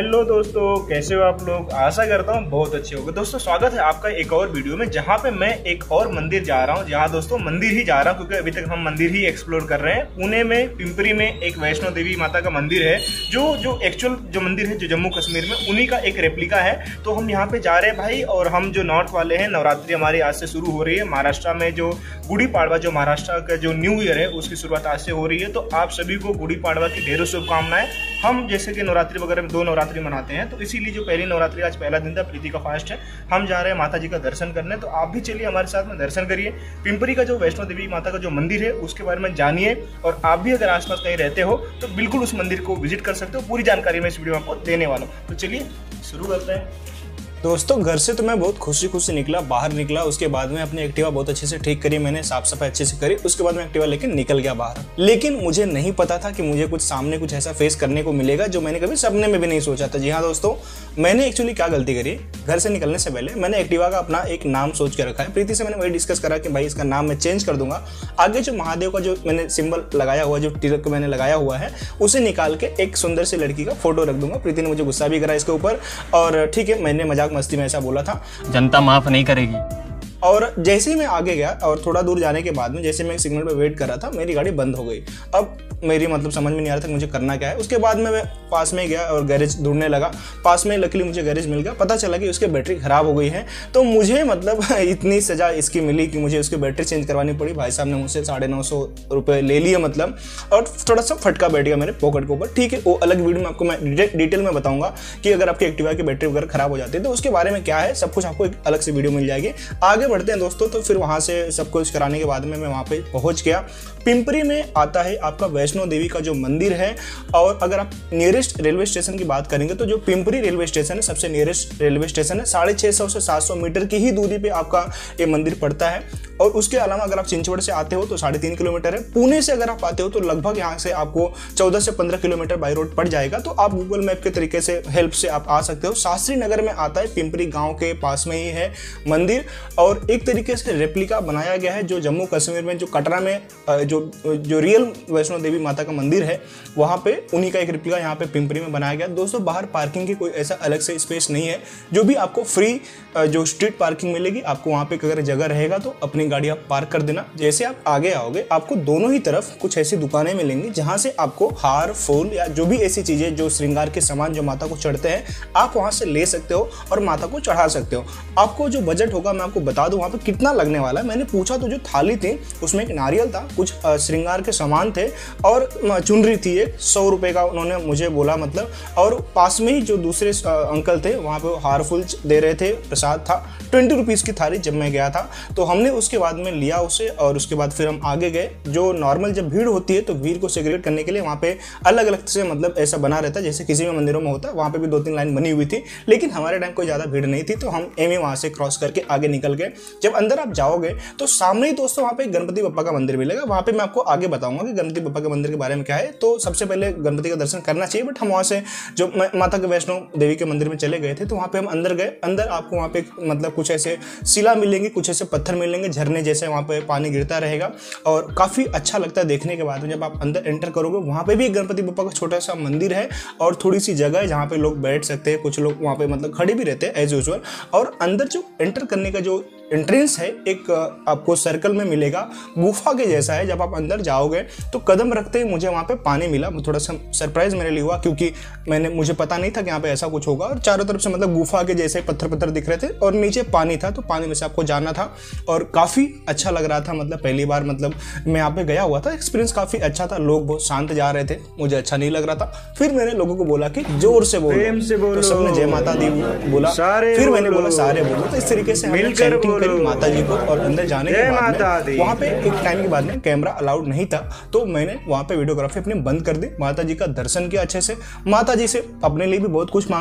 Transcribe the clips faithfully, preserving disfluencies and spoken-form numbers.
Hello दोस्तों, कैसे हो आप लोग। आशा करता हूँ बहुत अच्छे होंगे। दोस्तों स्वागत है आपका एक और वीडियो में, जहाँ पे मैं एक और मंदिर जा रहा हूँ। जहाँ दोस्तों मंदिर ही जा रहा हूँ क्योंकि अभी तक हम मंदिर ही एक्सप्लोर कर रहे हैं। पुणे में पिंपरी में एक वैष्णो देवी माता का मंदिर है, जो जो एक्चुअल जो मंदिर है जो जम्मू कश्मीर में, उन्हीं का एक रेप्लिका है। तो हम यहाँ पे जा रहे हैं भाई, और हम जो नॉर्थ वाले हैं, नवरात्रि हमारी आज से शुरू हो रही है। महाराष्ट्र में जो गुड़ी पाड़वा, जो महाराष्ट्र का जो न्यू ईयर है, उसकी शुरुआत आज से हो रही है। तो आप सभी को गुड़ी पाड़वा की ढेरों शुभकामनाएं। हम जैसे कि नवरात्रि वगैरह में दो नवरात्रि मनाते हैं, तो इसीलिए जो पहली नवरात्रि आज पहला दिन था, प्रीति का फास्ट है, हम जा रहे हैं माता जी का दर्शन करने। तो आप भी चलिए हमारे साथ में दर्शन करिए। पिंपरी का जो वैष्णो देवी माता का जो मंदिर है उसके बारे में जानिए, और आप भी अगर आसपास कहीं रहते हो तो बिल्कुल उस मंदिर को विजिट कर सकते हो। पूरी जानकारी मैं इस वीडियो में आपको देने वाला हूँ। तो चलिए शुरू करते हैं। दोस्तों घर से तो मैं बहुत खुशी खुशी निकला, बाहर निकला। उसके बाद में अपनी एक्टिवा बहुत अच्छे से ठीक करी, मैंने साफ सफाई अच्छे से करी। उसके बाद मैं एक्टिवा लेके निकल गया बाहर। लेकिन मुझे नहीं पता था कि मुझे कुछ सामने कुछ ऐसा फेस करने को मिलेगा जो मैंने कभी सपने में भी नहीं सोचा था। जी हाँ दोस्तों, मैंने एक्चुअली क्या गलती करी, घर से निकलने से पहले मैंने एक्टिवा का अपना एक नाम सोच के रखा है। प्रीति से मैंने वही डिस्कस करा कि भाई इसका नाम मैं चेंज कर दूंगा। आगे जो महादेव का जो मैंने सिंबल लगाया हुआ, जो तिलक मैंने लगाया हुआ है, उसे निकाल के एक सुंदर सी लड़की का फोटो रख दूंगा। प्रीति ने मुझे गुस्सा भी करा इसके ऊपर, और ठीक है, मैंने मजाक मस्ती में ऐसा बोला था, जनता माफ नहीं करेगी। और जैसे ही मैं आगे गया और थोड़ा दूर जाने के बाद में जैसे मैं सिग्नल पे वेट कर रहा था, मेरी गाड़ी बंद हो गई। अब मेरी मतलब समझ में नहीं आ रहा था मुझे करना क्या है। उसके बाद में मैं पास में गया और गैरेज ढूंढने लगा। पास में लकीली मुझे गैरेज मिल गया। पता चला कि उसकी बैटरी खराब हो गई है। तो मुझे मतलब इतनी सजा इसकी मिली कि मुझे उसकी बैटरी चेंज करवानी पड़ी। भाई साहब ने मुझसे साढ़े नौ सौ रुपये ले लिए मतलब, और थोड़ा सा फटका बैठ गया मेरे पॉकेट के ऊपर। ठीक है, वो अलग वीडियो में आपको मैं डिटेल में बताऊंगा कि अगर आपकी एक्टिवा की बैटरी वगैरह खराब हो जाती है तो उसके बारे में क्या है, सब कुछ आपको एक अलग से वीडियो मिल जाएगी। आगे बढ़ते हैं दोस्तों। तो फिर वहाँ से सब कुछ कराने के बाद में मैं वहाँ पे पहुँच गया। पिंपरी में आता है आपका वैष्णो देवी का जो मंदिर है। और अगर आप नियरेस्ट रेलवे स्टेशन की बात करेंगे तो जो पिंपरी रेलवे स्टेशन है, सबसे नियरेस्ट रेलवे स्टेशन है। साढ़े छः सौ से सात सौ मीटर की ही दूरी पे आपका ये मंदिर पड़ता है। और उसके अलावा अगर आप चिंचवड़ से आते हो तो साढ़े तीन किलोमीटर है। पुणे से अगर आप आते हो तो लगभग यहाँ से आपको चौदह से पंद्रह किलोमीटर बाई रोड पड़ जाएगा। तो आप गूगल मैप के तरीके से हेल्प से आप आ सकते हो। शास्त्री नगर में आता है, पिंपरी गाँव के पास में ही है मंदिर। और एक तरीके से रेप्लिका बनाया गया है जो जम्मू कश्मीर में, जो कटरा में जो जो रियल वैष्णो देवी माता का मंदिर है, वहाँ पे उन्हीं का एक रेप्लिका यहाँ पे पिंपरी में बनाया गया। दोस्तों बाहर पार्किंग की कोई ऐसा अलग से स्पेस नहीं है, जो भी आपको फ्री जो स्ट्रीट पार्किंग मिलेगी आपको वहाँ पे अगर जगह रहेगा तो अपनी गाड़ी आप पार्क कर देना। जैसे आप आगे आओगे आपको दोनों ही तरफ कुछ ऐसी दुकानें मिलेंगी जहाँ से आपको हार, फूल या जो भी ऐसी चीज़ें जो श्रृंगार के सामान जो माता को चढ़ते हैं आप वहाँ से ले सकते हो और माता को चढ़ा सकते हो। आपको जो बजट होगा मैं आपको बता दूँ वहाँ पे कितना लगने वाला है। मैंने पूछा तो जो थाली थी उसमें एक नारियल था, कुछ श्रृंगार के सामान थे और चुनरी थी एक सौ रुपये का उन्होंने मुझे बोला मतलब। और पास में ही जो दूसरे अंकल थे वहाँ पे हार फूल दे रहे थे, प्रसाद था। ट्वेंटी रुपीज़ की थाली जब मैं गया था तो हमने उसके बाद में लिया उसे, और उसके बाद फिर हम आगे गए। जो नॉर्मल जब भीड़ होती है तो भीड़ को सेग्रीगेट करने के लिए वहाँ पे अलग अलग से मतलब ऐसा बना रहता है जैसे किसी भी मंदिरों में होता है। वहाँ पे भी दो तीन लाइन बनी हुई थी, लेकिन हमारे टाइम कोई ज़्यादा भीड़ नहीं थी तो हम एम वहाँ से क्रॉस करके आगे निकल गए। जब अंदर आप जाओगे तो सामने ही दोस्तों वहाँ पे गणपति बप्पा का मंदिर मिलेगा। वहाँ पे मैं आपको आगे बताऊंगा कि गणपति बप्पा के मंदिर के बारे में क्या है। तो सबसे पहले गणपति का दर्शन करना चाहिए, बट हम वहाँ से जो माता के वैष्णो देवी के मंदिर में चले गए थे तो वहाँ पे हम अंदर गए। अंदर आपको वहाँ पे मतलब कुछ ऐसे शिला मिलेंगी, कुछ ऐसे पत्थर मिलेंगे, झरने जैसे वहाँ पे पानी गिरता रहेगा और काफ़ी अच्छा लगता है देखने के बाद में। जब आप अंदर एंटर करोगे वहाँ पे भी एक गणपति बप्पा का छोटा सा मंदिर है और थोड़ी सी जगह है जहाँ पे लोग बैठ सकते हैं। कुछ लोग वहाँ पे मतलब खड़े भी रहते हैं एज यूजुअल। और अंदर जो एंटर करने का जो एंट्रेंस है एक आपको सर्कल में मिलेगा, गुफा के जैसा है। जब आप अंदर जाओगे तो कदम रखते ही मुझे वहाँ पे पानी मिला। थोड़ा सा सरप्राइज मेरे लिए हुआ क्योंकि मैंने मुझे पता नहीं था कि यहाँ पे ऐसा कुछ होगा। और चारों तरफ से मतलब गुफा के जैसे पत्थर पत्थर दिख रहे थे और नीचे पानी था, तो पानी में से आपको जाना था और काफ़ी अच्छा लग रहा था। मतलब पहली बार मतलब मैं यहाँ पे गया हुआ था, एक्सपीरियंस काफ़ी अच्छा था। लोग बहुत शांत जा रहे थे, मुझे अच्छा नहीं लग रहा था। फिर मैंने लोगों को बोला कि जोर से बोलो, तो सबने जय माता दी बोला। फिर मैंने बोला सारे बोलो। तो इस तरीके से माता जी को। और अंदर जाने के बाद में वहाँ पे एक टाइम के बाद में कैमरा अलाउड नहीं था, तो मैंने वहाँ पे वीडियोग्राफी अपनी बंद कर दी। माता जी का दर्शन किया अच्छे से, माता जी से अपने लिए भी बहुत कुछ मांगा।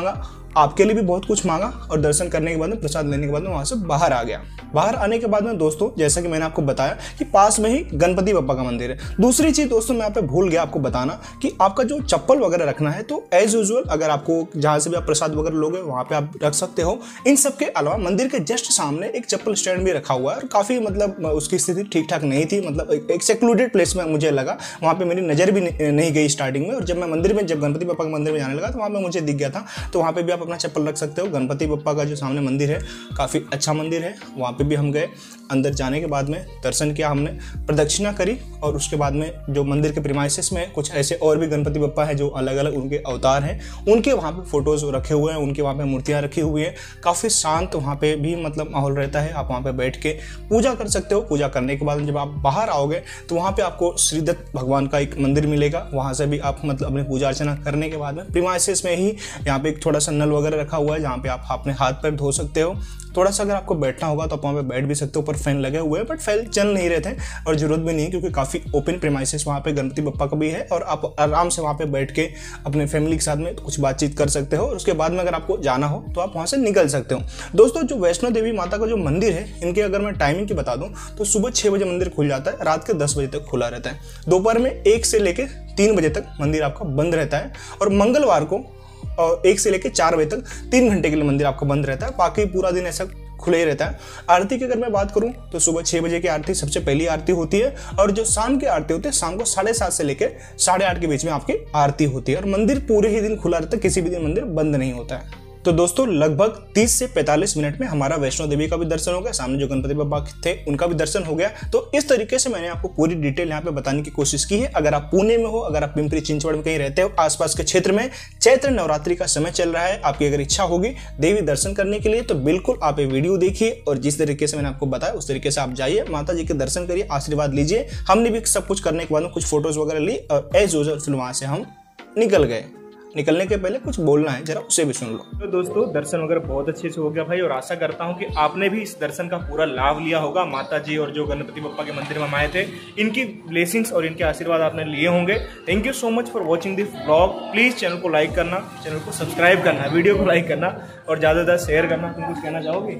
आपके लिए भी बहुत कुछ मांगा और दर्शन करने के बाद में, प्रसाद लेने के बाद में वहाँ से बाहर आ गया। बाहर आने के बाद में दोस्तों, जैसा कि मैंने आपको बताया कि पास में ही गणपति बप्पा का मंदिर है। दूसरी चीज़ दोस्तों, मैं यहाँ पे भूल गया आपको बताना कि आपका जो चप्पल वगैरह रखना है, तो एज यूजुअल अगर आपको जहाँ से भी आप प्रसाद वगैरह लोगे वहाँ पे आप रख सकते हो। इन सब के अलावा मंदिर के जस्ट सामने एक चप्पल स्टैंड भी रखा हुआ है और काफ़ी मतलब उसकी स्थिति ठीक ठाक नहीं थी, मतलब एक सेक्लूडेड प्लेस में मुझे लगा, वहाँ पे मेरी नज़र भी नहीं गई स्टार्टिंग में। और जब मैं मंदिर में, जब गणपति बप्पा के मंदिर में जाने लगा तो वहाँ पे मुझे दिख गया था, तो वहाँ पे भी आप अपना चप्पल रख सकते हो। गणपति बप्पा का जो सामने मंदिर है काफ़ी अच्छा मंदिर है, वहाँ पे भी हम गए। अंदर जाने के बाद में दर्शन किया हमने, प्रदक्षिणा करी और उसके बाद में जो मंदिर के प्रीमाइसेस में कुछ ऐसे और भी गणपति बप्पा है जो अलग अलग उनके अवतार हैं, उनके वहाँ पे फोटोज़ रखे हुए हैं, उनके वहाँ पे मूर्तियाँ रखी हुई है। काफ़ी शांत वहाँ पे भी मतलब माहौल रहता है, आप वहाँ पे बैठ के पूजा कर सकते हो। पूजा करने के बाद जब आप बाहर आओगे तो वहाँ पे आपको श्रीदत्त भगवान का एक मंदिर मिलेगा, वहाँ से भी आप मतलब अपनी पूजा अर्चना करने के बाद में प्रीमाइसेस में ही यहाँ पे एक थोड़ा सा नल वगैरह रखा हुआ है जहाँ पे आप अपने हाथ पैर धो सकते हो। थोड़ा सा अगर आपको बैठना होगा तो आप वहाँ पे बैठ भी सकते हो, ऊपर फैन लगे हुए हैं बट फैन चल नहीं रहे थे और जरूरत भी नहीं है क्योंकि काफ़ी ओपन प्रीमाइसेस वहाँ पे गणपति बप्पा का भी है और आप आराम से वहाँ पे बैठ के अपने फैमिली के साथ में कुछ बातचीत कर सकते हो। और उसके बाद में अगर आपको जाना हो तो आप वहाँ से निकल सकते हो। दोस्तों, जो वैष्णो देवी माता का जो मंदिर है, इनके अगर मैं टाइमिंग की बता दूँ तो सुबह छः बजे मंदिर खुल जाता है, रात के दस बजे तक खुला रहता है। दोपहर में एक से लेकर तीन बजे तक मंदिर आपका बंद रहता है और मंगलवार को और एक से लेकर चार बजे तक तीन घंटे के लिए मंदिर आपका बंद रहता है, बाकी पूरा दिन ऐसा खुले ही रहता है। आरती की अगर मैं बात करूं तो सुबह छः बजे की आरती सबसे पहली आरती होती है और जो शाम की आरती होती है शाम को साढ़े सात से लेकर साढ़े आठ के बीच में आपकी आरती होती है और मंदिर पूरे ही दिन खुला रहता है, किसी भी दिन मंदिर बंद नहीं होता है। तो दोस्तों, लगभग तीस से पैंतालीस मिनट में हमारा वैष्णो देवी का भी दर्शन हो गया, सामने जो गणपति बप्पा थे उनका भी दर्शन हो गया। तो इस तरीके से मैंने आपको पूरी डिटेल यहाँ पे बताने की कोशिश की है। अगर आप पुणे में हो, अगर आप पिंपरी चिंचवड़ में कहीं रहते हो आसपास के क्षेत्र में, चैत्र नवरात्रि का समय चल रहा है, आपकी अगर इच्छा होगी देवी दर्शन करने के लिए तो बिल्कुल आप ये वीडियो देखिए और जिस तरीके से मैंने आपको बताया उस तरीके से आप जाइए, माता जी के दर्शन करिए, आशीर्वाद लीजिए। हमने भी सब कुछ करने के बाद में कुछ फोटोज वगैरह ली और एज यूजुअल फिर वहाँ से हम निकल गए। निकलने के पहले कुछ बोलना है, जरा उसे भी सुन लो। तो दोस्तों, दर्शन वगैरह बहुत अच्छे से हो गया भाई और आशा करता हूँ कि आपने भी इस दर्शन का पूरा लाभ लिया होगा। माता जी और जो गणपति बप्पा के मंदिर में हम आए थे, इनकी ब्लेसिंग्स और इनके आशीर्वाद आपने लिए होंगे। Thank you so much for watching this blog. Please channel को लाइक करना, चैनल को सब्सक्राइब करना, वीडियो को लाइक करना और ज़्यादा से ज़्यादा शेयर करना। तुम कुछ कहना चाहोगे?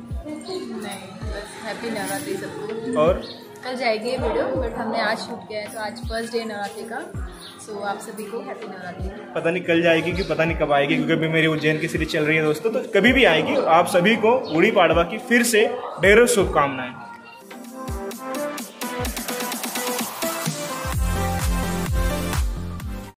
हैप्पी नवरात्रि सबको। और कल जाएगी ये वीडियो बट हमने आज शूट किया है तो आज फर्स्ट डे नवरात्रि का। सो आप सभी को हैप्पी नवरात्रि। पता नहीं कल जाएगी कि पता नहीं कब आएगी क्योंकि अभी मेरी उज्जैन की सीरीज चल रही है दोस्तों, तो कभी भी आएगी। आप सभी को गुड़ी पाड़वा की फिर से ढेरों शुभकामनाएं।